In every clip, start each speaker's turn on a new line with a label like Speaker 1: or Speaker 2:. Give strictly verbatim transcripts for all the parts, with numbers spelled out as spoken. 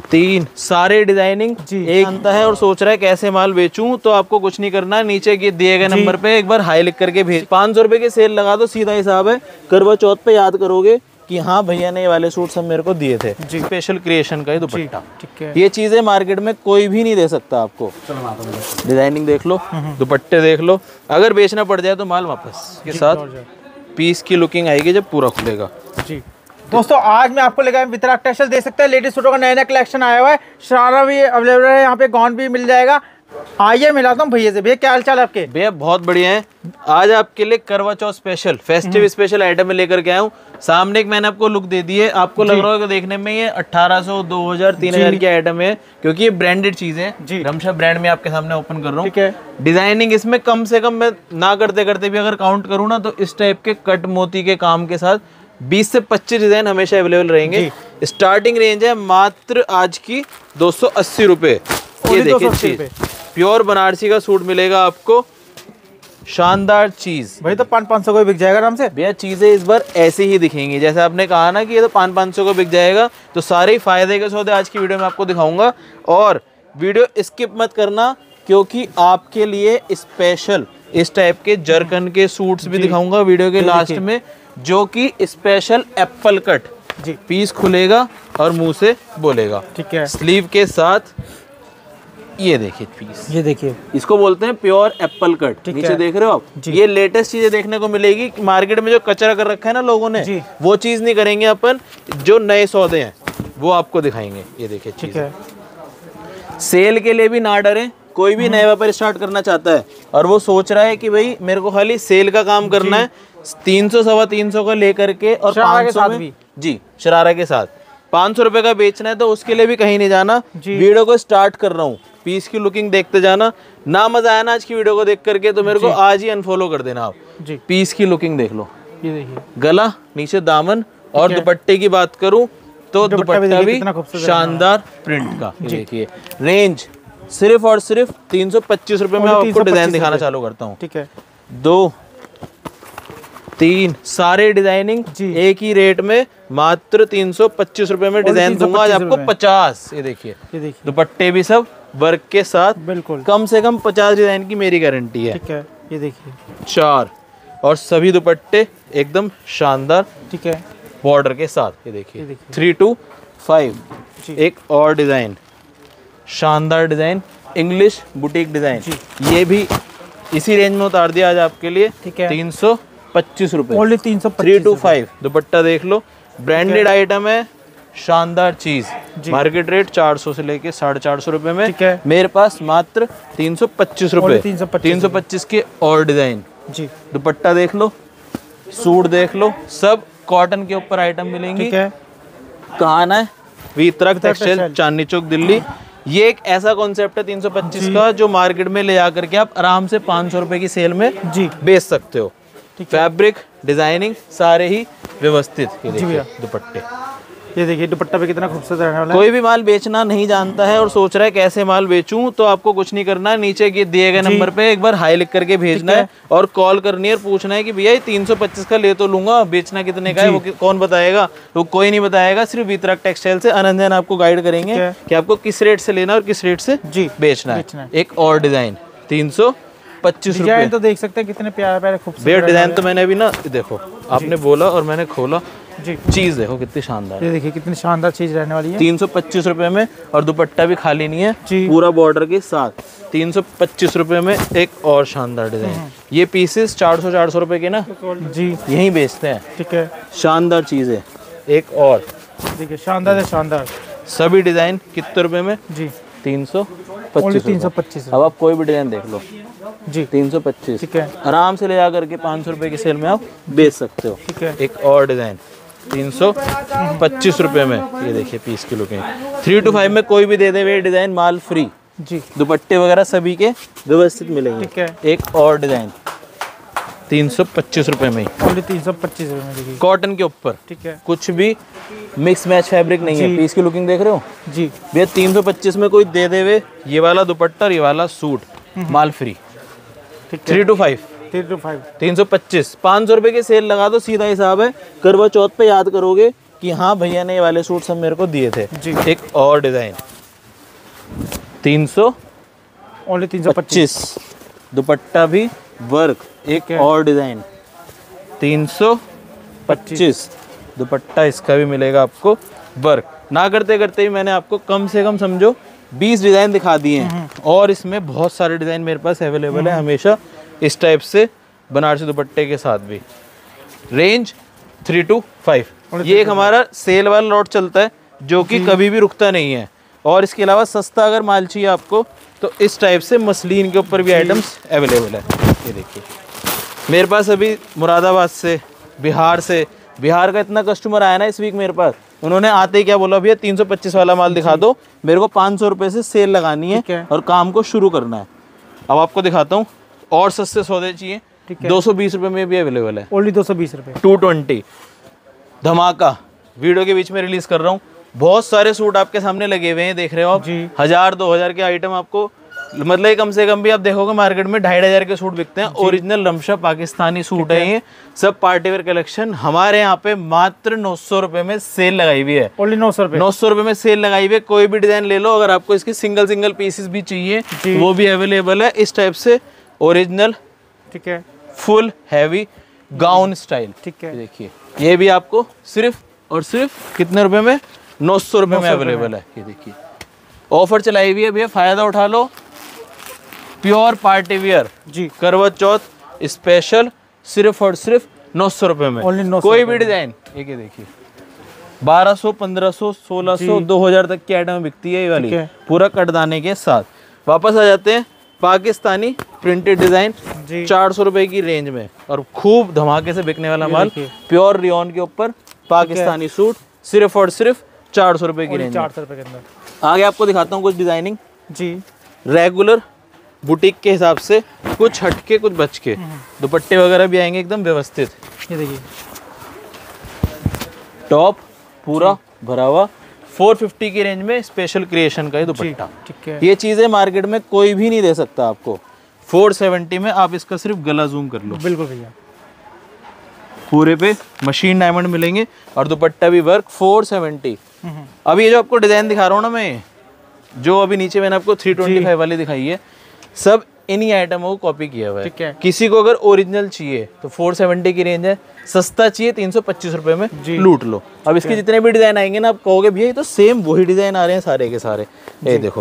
Speaker 1: तीन, सारे डिजाइनिंग एक जानता है और सोच रहा है कैसे माल बेचूं, तो आपको कुछ नहीं करना है, नीचे के दिए गए नंबर पे एक बार हाई लिख करके भेज। पाँच सौ रुपए की सेल लगा दो, सीधा हिसाब है। करवा चौथ पे याद करोगे कि हाँ भैया ने ये वाले सूट सब मेरे को दिए थे। स्पेशल क्रिएशन का ये दुपट्टा, ठीक है। ये चीजें मार्केट में कोई भी नहीं दे सकता आपको। डिजाइनिंग देख लो, दुपट्टे देख लो, अगर बेचना पड़ जाए तो माल वापस के साथ पीस की लुकिंग आएगी जब पूरा खुलेगा। जी
Speaker 2: दोस्तों, आज मैं आपको लेकर वितरक टेक्सटाइल देख सकते हैं, लेडीज सूटों का नया नया कलेक्शन आया हुआ है। शरारा भी अवेलेबल है, यहाँ पे गाउन भी मिल जाएगा। आइए मिलाता हूँ भैया से। भैया क्या हाल चाल है आपके?
Speaker 1: भैया बहुत बढ़िया है। आज आपके लिए Karva Chauth special festive special item में लेकर के आया हूँ। सामने एक मैंने आपको लुक दे दी है, आपको लग रहा होगा देखने में ये अठारह सौ, दो हज़ार, तीन हज़ार की आइटम है, क्योंकि ये ब्रांडेड चीज है। रमशा ब्रांड में आपके सामने ओपन कर रहा हूँ, ठीक है। डिजाइनिंग इसमें कम से कम मैं ना करते करते भी अगर काउंट करूँ ना, तो इस टाइप के कट मोती के काम के साथ बीस से पच्चीस डिजाइन हमेशा अवेलेबल रहेंगे। स्टार्टिंग रेंज है मात्र आज की दो सौ अस्सी रुपए। ये देखिए, प्योर बनारसी का सूट मिलेगा आपको, शानदार चीज।
Speaker 2: भाई तो पाँच पाँच सौ को बिक जाएगा आराम से।
Speaker 1: भैया चीजें इस बार ऐसे ही दिखेंगी, जैसे आपने कहा ना कि ये तो पाँच पाँच सौ को बिक जाएगा, तो सारे ही फायदे के सौदे आज की वीडियो में आपको दिखाऊंगा। और वीडियो स्किप मत करना, क्योंकि आपके लिए स्पेशल इस टाइप के जरकन के सूट्स भी दिखाऊंगा वीडियो के लास्ट में, जो कि स्पेशल एप्पल कट जी। पीस खुलेगा और मुंह से बोलेगा, ठीक है। स्लीव के साथ ये देखिए पीस,
Speaker 2: ये देखिए,
Speaker 1: इसको बोलते हैं प्योर एप्पल कट। नीचे देख रहे हो आप, ये लेटेस्ट चीजें देखने को मिलेगी। मार्केट में जो कचरा कर रखा है ना लोगों ने, वो चीज नहीं करेंगे अपन। जो नए सौदे हैं वो आपको दिखाएंगे। ये देखिए, ठीक है। सेल के लिए भी ना डरे, कोई भी नया व्यापार स्टार्ट करना चाहता है और वो सोच रहा है कि भाई मेरे को खाली सेल का काम करना है, तीन सौ सवा तीन सौ का लेकर के और पाँच सौ में जी शरारा के साथ पाँच सौ रुपए का बेचना है, तो उसके लिए भी कहीं नहीं जाना। वीडियो को स्टार्ट कर रहा हूँ, पीस की लुकिंग देखते जाना। ना मजा आया ना आज की वीडियो को देख करके, तो मेरे को आज ही अनफॉलो कर देना आप जी। पीस की लुकिंग देख लो, ये देखिए, गला, नीचे दामन। और दुपट्टे की बात करूं तो दुपट्टा भी शानदार प्रिंट का। देखिए, रेंज सिर्फ और सिर्फ तीन सौ पच्चीस रुपए में आपको डिजाइन दिखाना चालू करता हूँ, ठीक है। दो, तीन, सारे डिजाइनिंग एक ही रेट में मात्र तीन सौ पच्चीस रुपए में डिजाइन दूंगा आज आपको पचास। ये देखिए, दुपट्टे भी सब वर्क के साथ, बिल्कुल कम से कम पचास डिजाइन की मेरी गारंटी है, ठीक है। ये देखिए, चार, और सभी दुपट्टे एकदम शानदार, ठीक है, बॉर्डर के साथ। ये देखिए, थ्री टू फाइव। एक और डिजाइन, शानदार डिजाइन, इंग्लिश बुटीक डिजाइन, ये भी इसी रेंज में उतार दिया आज आपके लिए, ठीक है। तीन सौ पच्चीस रुपए,
Speaker 2: तीन सौ
Speaker 1: थ्री टू फाइव। दुपट्टा देख लो, ब्रांडेड आइटम है, शानदार चीज। मार्केट रेट चार सौ से लेके साढ़े चार सौ रुपए में, मेरे पास मात्र तीन सौ पच्चीस रुपए। तीन सौ पच्चीस के और डिजाइन जी। दुपट्टा देख लो, सूट देख लो, सब कॉटन के ऊपर आइटम मिलेंगी। कहाँ आना है? वितरक टेक्सटाइल, चांदनी चौक, दिल्ली। ये एक ऐसा कॉन्सेप्ट है तीन सौ पच्चीस का, जो मार्केट में ले जाकर के आप आराम से पाँच सौ रुपए की सेल में जी बेच सकते हो। फैब्रिक, डिजाइनिंग सारे ही व्यवस्थित। ये देखिए दुपट्टे,
Speaker 2: ये देखिए दुपट्टा पे कितना खूबसूरत रहने वाला है।
Speaker 1: कोई भी माल बेचना नहीं जानता है और सोच रहा है कैसे माल बेचूं, तो आपको कुछ नहीं करना है, नीचे के दिए गए नंबर पे एक बार हाई लिख करके भेजना है और कॉल करनी है और पूछना है कि भैया ये तीन सौ पच्चीस का ले तो लूंगा, बेचना कितने का है वो कौन बताएगा? तो कोई नहीं बताएगा, सिर्फ वितरक टेक्सटाइल से अनंजन आपको गाइड करेंगे कि आपको किस रेट से लेना और किस रेट से बेचना है। एक और डिजाइन, तीन सौ पच्चीस रुपए।
Speaker 2: तो देख सकते हैं कितने प्यारे प्यारे
Speaker 1: खूबसूरत डिजाइन। तो मैंने अभी ना देखो, आपने बोला और मैंने खोला जी, चीज देखो कितनी शानदार।
Speaker 2: ये देखिए कितनी शानदार चीज रहने वाली है।
Speaker 1: तीन सौ पच्चीस रुपए में, और दुपट्टा भी खाली नहीं है, पूरा बॉर्डर के साथ। तीन सौ पच्चीस रुपए में एक और शानदार डिजाइन। ये पीसेस चार सौ चार सौ रुपए के ना जी यही बेचते हैं, ठीक है। शानदार चीज है। एक और
Speaker 2: देखिए, शानदार है, शानदार।
Speaker 1: सभी डिजाइन कितने रुपए में जी? तीन सौ पच्चीस।
Speaker 2: तीन सौ पच्चीस।
Speaker 1: अब आप कोई भी डिजाइन देख लो जी, तीन सौ पच्चीस,
Speaker 2: ठीक है।
Speaker 1: आराम से ले जाकर के पाँच सौ रुपए की सेल में आप बेच सकते हो, ठीक है। एक और डिजाइन तीन सौ पच्चीस रुपए में। ये देखिए पीस की लुकिंग। थ्री टू फाइव में कोई भी दे दे वे डिजाइन, माल फ्री जी। दुपट्टे वगैरह सभी के व्यवस्थित मिलेंगे, ठीक है। एक और डिजाइन तीन सौ पच्चीस रुपए में ही,
Speaker 2: तीन सौ पच्चीस रुपए में,
Speaker 1: कॉटन के ऊपर, ठीक है। कुछ भी मिक्स मैच फैब्रिक नहीं है। पीस की लुकिंग देख रहे हो जी भैया, तीन सौ पच्चीस में कोई दे दे वे ये वाला दुपट्टा और ये वाला सूट, माल free. Three two five
Speaker 2: three two five
Speaker 1: तीन सौ पच्चीस। पाँच सौ रुपए की सेल लगा दो, सीधा हिसाब है। करवा चौथ पे याद करोगे कि हाँ भैया ने ये वाले सूट सब मेरे को दिए थे
Speaker 2: जी।
Speaker 1: एक और डिजाइन तीन सौ
Speaker 2: ओनली तीन सौ
Speaker 1: पच्चीस, दुपट्टा भी वर्क, एक और डिजाइन तीन सौ पच्चीस, दुपट्टा इसका भी मिलेगा आपको वर्क। ना करते करते ही मैंने आपको कम से कम समझो बीस डिजाइन दिखा दिए हैं और इसमें बहुत सारे डिजाइन मेरे पास अवेलेबल है हमेशा इस टाइप से बनारसी दुपट्टे के साथ भी। रेंज थ्री टू फाइव, ये एक हमारा सेल वाला लॉट चलता है जो कि कभी भी रुकता नहीं है। और इसके अलावा सस्ता अगर माल चाहिए आपको तो इस टाइप से मसलिन के ऊपर भी आइटम्स अवेलेबल है। ये देखिए मेरे पास अभी मुरादाबाद से, बिहार से, बिहार का इतना कस्टमर आया ना इस वीक मेरे पास, उन्होंने आते ही क्या बोला, भैया तीन सौ पच्चीस वाला माल दिखा दो, मेरे को पाँच सौ रुपये से सेल लगानी है, है और काम को शुरू करना है। अब आपको दिखाता हूँ और सस्ते सौदे चाहिए, दो सौ बीस रुपये में भी अवेलेबल है।
Speaker 2: ओनली दो सौ बीस रुपये,
Speaker 1: टू ट्वेंटी धमाका वीडियो के बीच में रिलीज कर रहा हूँ। बहुत सारे सूट आपके सामने लगे हुए हैं, देख रहे हो आप, हजार दो हजार के आइटम आपको, मतलब कम से कम भी आप देखोगे मार्केट में ढाई हजार के सूट बिकते हैं। ओरिजिनल रमशा पाकिस्तानी सूट है ये, सब पार्टीवेयर कलेक्शन हमारे यहाँ पे मात्र नौ सौ रुपए में सेल लगाई हुई है।
Speaker 2: ओनली नौ सौ रुपए
Speaker 1: नौ सौ रुपए में सेल लगाई हुई है। कोई भी डिजाइन ले लो, अगर आपको इसकी सिंगल सिंगल पीसेस भी चाहिए वो भी अवेलेबल है इस टाइप से ओरिजिनल, ठीक है, फुल हैवी गाउन स्टाइल, ठीक है। देखिए ये भी आपको सिर्फ और सिर्फ कितने रुपए में, नौ सौ रुपए में अवेलेबल है। ये देखिए ऑफर चलाई हुई है भैया, फायदा उठा लो। प्योर पार्टी वियर जी, करवा चौथ स्पेशल, सिर्फ और सिर्फ नौ सौ रुपए में। कोई भी डिजाइन, एक देखिए बारह सौ, पंद्रह सौ, सोलह सौ, दो हजार तक की आइटम बिकती है ये वाली, पूरा कटदाने के साथ। वापस आ जाते हैं पाकिस्तानी प्रिंटेड डिजाइन, चार सौ रुपए की रेंज में और खूब धमाके से बिकने वाला माल, प्योर रियोन के ऊपर पाकिस्तानी सूट, सिर्फ और सिर्फ चार सौ रुपए की रेंज, चार सौ रुपए के अंदर। आगे आपको दिखाता हूँ कुछ डिजाइनिंग जी, रेगुलर बुटीक के हिसाब से, कुछ हटके कुछ बच के, दुपट्टे वगैरह भी आएंगे एकदम व्यवस्थित। ये देखिए टॉप पूरा भरा हुआ, चार सौ पचास की रेंज में स्पेशल क्रिएशन का ये दुपट्टा, ठीक है। ये चीजें मार्केट में कोई भी नहीं दे सकता आपको। चार सौ सत्तर में आप इसका सिर्फ गला जूम कर लो, बिल्कुल भैया, पूरे पे मशीन डायमंड मिलेंगे और दुपट्टा भी वर्क, चार सौ सत्तर। अब ये जो आपको डिजाइन दिखा रहा हूँ ना मैं, जो अभी नीचे मैंने आपको तीन सौ पच्चीस वाली दिखाई है, सब इन्हीं आइटमों को कॉपी किया हुआ है, ठीक है। किसी को अगर ओरिजिनल चाहिए तो चार सौ सत्तर की रेंज है, सस्ता चाहिए तीन सौ पच्चीस रुपए में लूट लो। अब इसके जितने भी डिजाइन आएंगे ना, आप कहोगे भैया ये तो सेम वही डिजाइन आ रहे हैं सारे के सारे। ये देखो,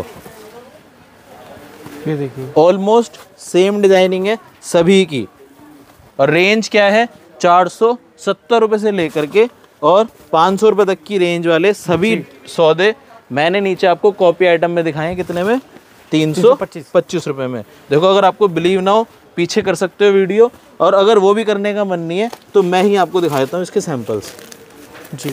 Speaker 1: ये देखिए ऑलमोस्ट सेम डिजाइनिंग है सभी की, और रेंज क्या है, चार सौ सत्तर रुपए से लेकर के और पाँच सौ रुपए तक की रेंज वाले सभी सौदे मैंने नीचे आपको कॉपी आइटम में दिखाए हैं। कितने में, तीन सौ पच्चीस रुपए में। देखो अगर आपको बिलीव ना हो पीछे कर सकते हो वीडियो, और अगर वो भी करने का मन नहीं है तो मैं ही आपको दिखा देता हूँ इसके सैंपल्स जी।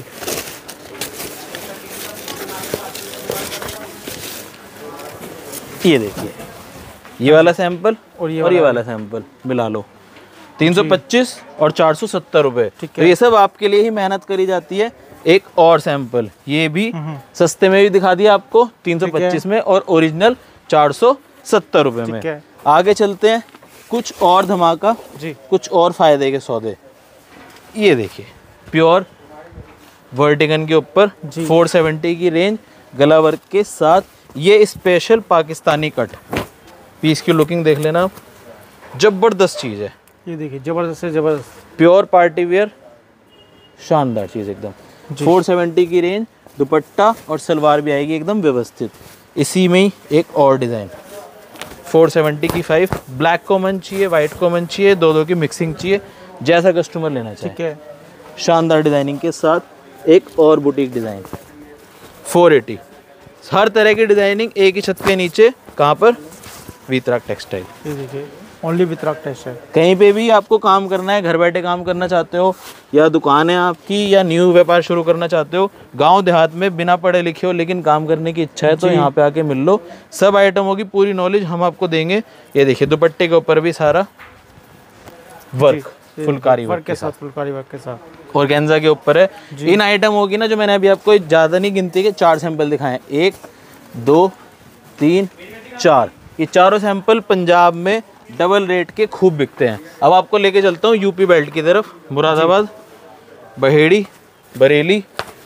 Speaker 1: ये देखिए ये वाला सैंपल और ये, और ये वाला सैंपल मिला लो, तीन सौ पच्चीस और चार सौ सत्तर रुपए। तो ये सब आपके लिए ही मेहनत करी जाती है। एक और सैंपल ये भी सस्ते में भी दिखा दिया आपको, तीन सौ पच्चीस में, और ओरिजिनल चार सौ सत्तर रुपए में। आगे चलते हैं, कुछ और धमाका जी, कुछ और फायदे के सौदे। ये देखिए प्योर वर्टिगन के ऊपर चार सौ सत्तर की रेंज, गला वर्क के साथ, ये स्पेशल पाकिस्तानी कट पीस की लुकिंग देख लेना आप, जबरदस्त चीज है। ये देखिए जबरदस्त से जबरदस्त प्योर पार्टी वेयर, शानदार चीज एकदम। चार सौ सत्तर की रेंज, दुपट्टा और सलवार भी आएगी एकदम व्यवस्थित। इसी में ही एक और डिज़ाइन चार सौ सत्तर की फाइव, ब्लैक कॉमन चाहिए, वाइट कॉमन चाहिए, दो दो की मिक्सिंग चाहिए, जैसा कस्टमर लेना चाहिए, ठीक है। शानदार डिज़ाइनिंग के साथ एक और बुटीक डिज़ाइन चार सौ अस्सी, हर तरह की डिज़ाइनिंग एक ही छत के नीचे। कहाँ पर, वितराग टेक्सटाइल। ये देखिए ओनली वितराग टेक्सटाइल। कहीं पे भी आपको काम करना है, घर बैठे काम करना चाहते हो, या दुकान है आपकी, या न्यू व्यापार शुरू करना चाहते हो, गांव देहात में बिना पढ़े लिखे हो लेकिन काम करने की इच्छा है, तो यहाँ पे आके मिल लो। सब आइटमों की पूरी नॉलेज हम आपको देंगे। ये देखिए दुपट्टे के ऊपर भी सारा वर्क, फुलकारी वर्क के साथ, फुलकारी वर्क के साथ, ऑर्गेन्जा के ऊपर है। इन आइटमों की ना, जो मैंने अभी आपको ज़्यादा नहीं गिनती के चार सैंपल दिखाए, एक दो तीन चार, ये चारों सैंपल पंजाब में डबल रेट के खूब बिकते हैं। अब आपको लेके चलता हूँ यूपी बेल्ट की तरफ, मुरादाबाद, बहेड़ी, बरेली,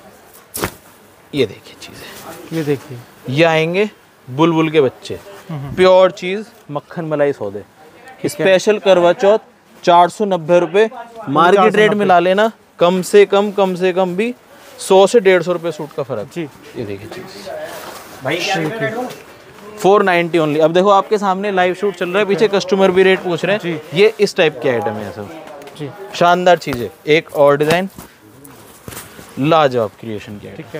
Speaker 1: ये देखिए चीज़ें,
Speaker 2: ये देखिए,
Speaker 1: ये आएंगे बुलबुल के बच्चे, प्योर चीज़, मक्खन मलाई सौदे, स्पेशल करवा चौथ, चार सौ नब्बे रुपये मार्केट रेट में ला लेना, कम से कम कम से कम भी सौ से डेढ़ सौ रुपये सूट का फर्क
Speaker 2: जी।
Speaker 1: ये देखिए चीज़ भाई, फोर नाइन्टी ओनली। अब देखो आपके सामने लाइव शूट चल रहा है, पीछे कस्टमर भी रेट पूछ रहे हैं, ये इस टाइप के आइटम है सब
Speaker 2: जी,
Speaker 1: शानदार चीज़ें। एक और डिज़ाइन लाजवाब क्रिएशन की,
Speaker 2: ठीक है,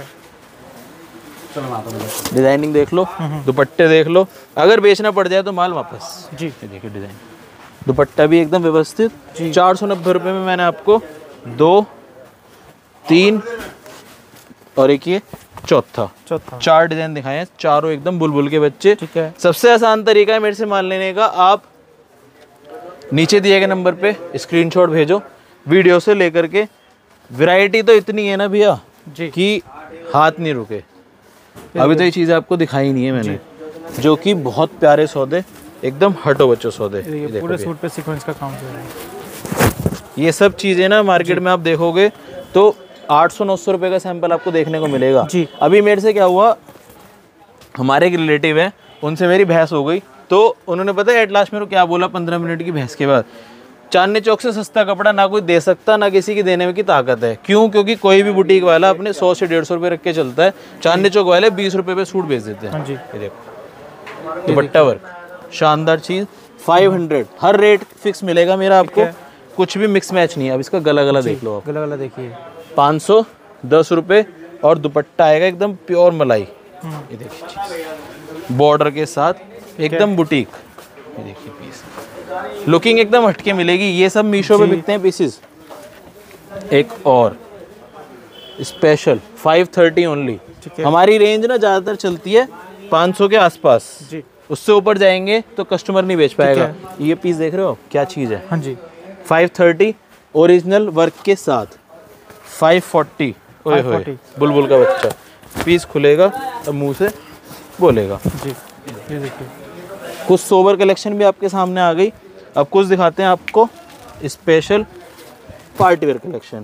Speaker 1: डिजाइनिंग देख लो, दुपट्टे देख लो, अगर बेचना पड़ जाए तो माल वापस
Speaker 2: जी।
Speaker 1: ये देखिए डिजाइन, दुपट्टा भी एकदम व्यवस्थित, चार सौ नब्बे रुपये में मैंने आपको दो, तीन और एक ये चौथा
Speaker 2: चौथा
Speaker 1: चार डिजाइन दिखाए हैं, चारों एकदम बुलबुल के बच्चे।
Speaker 2: ठीक है।
Speaker 1: सबसे आसान तरीका है मेरे से माल लेने का, आप नीचे दिए गए नंबर पे स्क्रीनशॉट भेजो वीडियो से लेकर के, वैरायटी तो इतनी है ना भैया
Speaker 2: जी
Speaker 1: कि हाथ नहीं रुके। अभी तो ये चीज़ें आपको दिखाई नहीं है मैंने, जो कि बहुत प्यारे सौदे, एकदम हटो बच्चों सौदे।
Speaker 2: ये पूरे सूट पे सीक्वेंस का काम चल रहा है।
Speaker 1: ये सब चीज़ें ना मार्केट में आप देखोगे तो आठ सौ नौ सौ रुपये का सैंपल आपको देखने को मिलेगा
Speaker 2: जी।
Speaker 1: अभी मेरे से क्या हुआ, हमारे एक रिलेटिव है, उनसे मेरी बहस हो गई, तो उन्होंने पता है एट लास्ट मेरे को क्या बोला, पंद्रह मिनट की बहस के बाद, चांदनी चौक से सस्ता कपड़ा ना कोई दे सकता, ना किसी की देने में की ताकत है। क्यों? क्योंकि कोई भी बुटीक वाला अपने सौ से डेढ़ सौ रुपये रख के चलता है, चांदनी चौक वाले बीस रुपये पे सूट बेच देते हैं।
Speaker 2: हाँ जी।
Speaker 1: ये देखो दुपट्टा वर्क, शानदार चीज़, फाइव हंड्रेड हर रेट फिक्स मिलेगा मेरा आपको, कुछ भी मिक्स मैच नहीं है। अब इसका गला गला देख लो आप,
Speaker 2: गला गला देखिए,
Speaker 1: पाँच सौ दस रुपये और दुपट्टा आएगा एकदम प्योर मलाई। ये देखिए बॉर्डर के साथ एकदम बुटीक, ये देखिए पीस, लुकिंग एकदम हटके मिलेगी। ये सब मीशो पे बिकते हैं पीसेस। एक और स्पेशल फाइव थर्टी ओनली, हमारी रेंज ना ज़्यादातर चलती है पाँच सौ के आसपास
Speaker 2: जी,
Speaker 1: उससे ऊपर जाएंगे तो कस्टमर नहीं बेच पाएगा। ये पीस देख रहे हो क्या चीज़ है,
Speaker 2: हाँ जी,
Speaker 1: फाइव थर्टी ओरिजिनल वर्क के साथ, फाइव फोर्टी ओए होए बुलबुल का बच्चा, पीस खुलेगा तो मुंह से बोलेगा
Speaker 2: जी। ये देखिए
Speaker 1: कुछ सोबर कलेक्शन भी आपके सामने आ गई। अब कुछ दिखाते हैं आपको special party wear collection,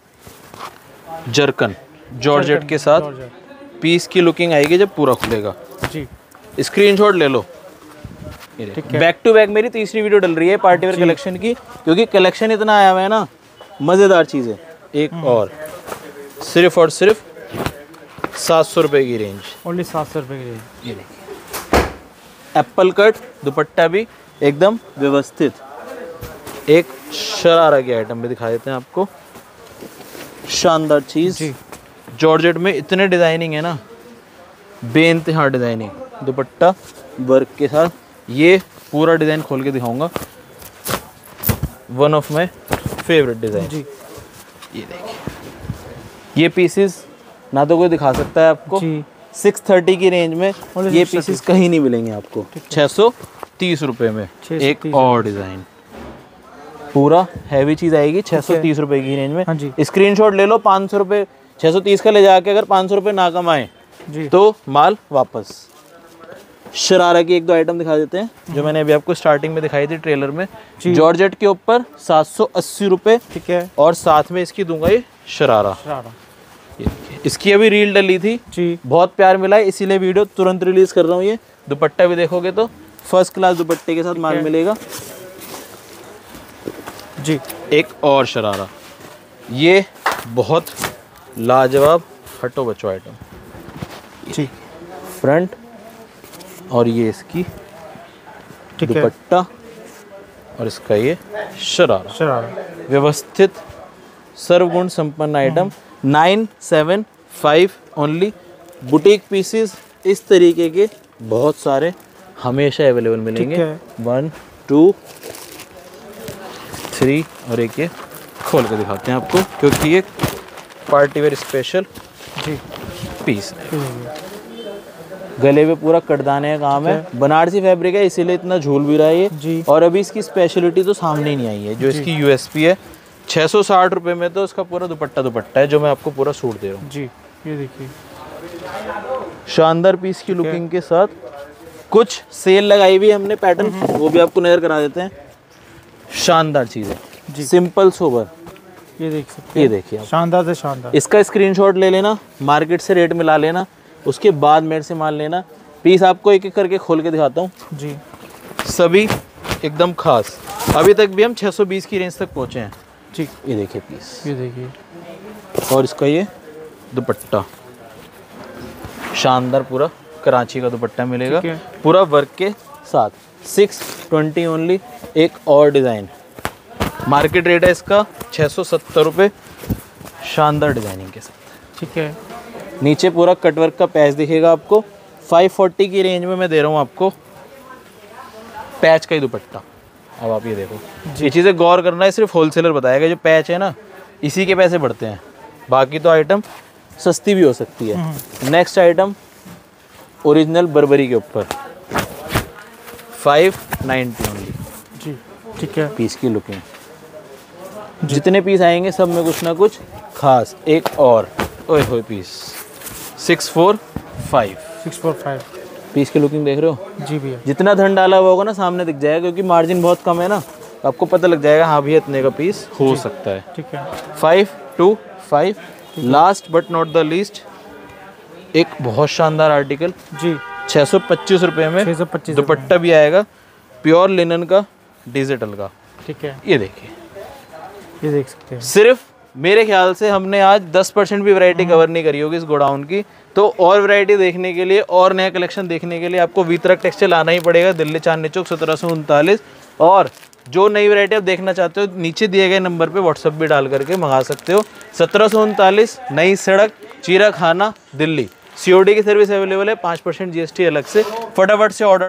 Speaker 1: jerkin georgette के साथ, पीस की लुकिंग आएगी जब पूरा खुलेगा
Speaker 2: जी।
Speaker 1: स्क्रीनशॉट ले लो। बैक टू बैक मेरी तीसरी वीडियो डल रही है पार्टी वेयर कलेक्शन की, क्योंकि कलेक्शन इतना आया हुआ है ना, मज़ेदार चीज़ है। एक और सिर्फ और सिर्फ सात सौ रुपये की रेंज,
Speaker 2: ओनली सात सौ रुपये की रेंज।
Speaker 1: ये देखिए एप्पल कट दुपट्टा भी एकदम व्यवस्थित, एक शरारा की आइटम भी दिखा देते हैं आपको, शानदार चीज़। जॉर्जेट में इतने डिज़ाइनिंग है ना, बेइंतहा डिज़ाइनिंग, दुपट्टा वर्क के साथ, ये पूरा डिज़ाइन खोल के दिखाऊंगा, one of my favourite design जी। ये देखिए ये पीसेस ना तो कोई दिखा सकता है आपको, सिक्स थर्टी की रेंज में ये पीसेस कहीं नहीं मिलेंगे आपको, छः सौ तीस रुपये में। एक और डिज़ाइन पूरा हैवी चीज़ आएगी, छः सौ तीस रुपये की रेंज में। स्क्रीनशॉट ले लो, पाँच सौ रुपये छः सौ तीस का ले जाके अगर पाँच सौ रुपये ना कमाएं तो माल वापस। शरारा की एक दो आइटम दिखा देते हैं जो मैंने अभी आपको स्टार्टिंग में दिखाई थी ट्रेलर में, जॉर्जेट के ऊपर सात सौ अस्सी रुपये, ठीक है, और साथ में इसकी दूंगा ये शरारा, शरारा। इसकी अभी रील डली थी जी, बहुत प्यार मिला है इसीलिए वीडियो तुरंत रिलीज कर रहा हूँ। ये दुपट्टा भी देखोगे तो फर्स्ट क्लास दुपट्टे के साथ माल मिलेगा जी। एक और शरारा, ये बहुत लाजवाब हटो बच्चों आइटम जी, फ्रंट और ये इसकी दुपट्टा और इसका ये शरारा, शरारा व्यवस्थित सर्वगुण संपन्न item, nine seven five only. Boutique pieces इस तरीके के बहुत सारे हमेशा अवेलेबल मिलेंगे, वन टू थ्री और एक ये खोल के दिखाते हैं आपको, क्योंकि ये पार्टी वेयर स्पेशल जी पीस है। गले पे पूरा कटदाने का काम है, बनारसी फैब्रिक है इसीलिए इतना झूल भी रहा है ये जी। और अभी इसकी स्पेशलिटी तो सामने ही नहीं आई है, जो इसकी यूएसपी है, छः सौ साठ रुपये में तो इसका पूरा दुपट्टा दुपट्टा है जो मैं आपको पूरा सूट दे रहा हूँ जी। ये देखिए शानदार पीस की लुकिंग के साथ, कुछ सेल लगाई हुई हमने पैटर्न, वो भी आपको नजर करा देते हैं। शानदार चीज़ है, सिंपल सोबर,
Speaker 2: ये देख सकते
Speaker 1: ये
Speaker 2: हैं,
Speaker 1: देखिए आप,
Speaker 2: शानदार से शानदार।
Speaker 1: इसका स्क्रीनशॉट ले लेना, मार्केट से रेट मिला लेना, उसके बाद मेरे से मान लेना। पीस आपको एक एक करके खोल के दिखाता हूँ
Speaker 2: जी,
Speaker 1: सभी एकदम खास। अभी तक भी हम छह सौ बीस की रेंज तक पहुँचे हैं
Speaker 2: जी।
Speaker 1: ये देखिए पीस,
Speaker 2: ये देखिए,
Speaker 1: और इसका ये दुपट्टा शानदार, पूरा कराची का दुपट्टा मिलेगा
Speaker 2: ठीक है।
Speaker 1: पूरा वर्क के साथ। Six twenty only. एक और डिज़ाइन, मार्केट रेट है इसका छः सौ सत्तर रुपये, शानदार डिज़ाइनिंग के साथ।
Speaker 2: ठीक है।
Speaker 1: नीचे पूरा कटवर्क का पैच दिखेगा आपको। फाइव फोर्टी की रेंज में मैं दे रहा हूँ आपको पैच का ही दुपट्टा। अब आप ये देखो, ये चीज़ें गौर करना है, सिर्फ होलसेलर बताएगा। जो पैच है ना, इसी के पैसे बढ़ते हैं, बाकी तो आइटम सस्ती भी हो सकती है। नेक्स्ट आइटम ओरिजिनल बर्बरी के ऊपर फाइव नाइन्टी ओनली
Speaker 2: जी। ठीक है।
Speaker 1: पीस की लुकिंग। जितने पीस आएंगे सब में कुछ ना कुछ खास। एक और ओए होए piece six four five
Speaker 2: six four five
Speaker 1: piece की लुकिंग देख रहे हो
Speaker 2: जी भैया।
Speaker 1: जितना धन डाला हुआ होगा ना सामने दिख जाएगा, क्योंकि मार्जिन बहुत कम है ना, तो आपको पता लग जाएगा हाँ भैया इतने का पीस हो सकता है।
Speaker 2: ठीक है।
Speaker 1: Five two five last but not the least, एक बहुत शानदार आर्टिकल
Speaker 2: जी,
Speaker 1: छः सौ पच्चीस रुपये में
Speaker 2: छः सौ पच्चीस
Speaker 1: दुपट्टा भी आएगा प्योर लिनन का, डिजिटल का।
Speaker 2: ठीक है।
Speaker 1: ये देखिए,
Speaker 2: ये देख सकते हैं।
Speaker 1: सिर्फ मेरे ख्याल से हमने आज दस परसेंट भी वैरायटी कवर नहीं करी होगी इस गोडाउन की। तो और वैरायटी देखने के लिए और नया कलेक्शन देखने के लिए आपको वितरक टेक्सटाइल आना ही पड़ेगा, दिल्ली चांदनी चौक सत्रह सौ उनतालीस। और जो नई वैरायटी आप देखना चाहते हो नीचे दिए गए नंबर पे व्हाट्सअप भी डाल करके मंगा सकते हो। सत्रह सौ उनतालीस नई सड़क, चीरा खाना, दिल्ली। सीओडी की सर्विस अवेलेबल है, पाँच परसेंट जीएसटी अलग से। फटाफट से ऑर्डर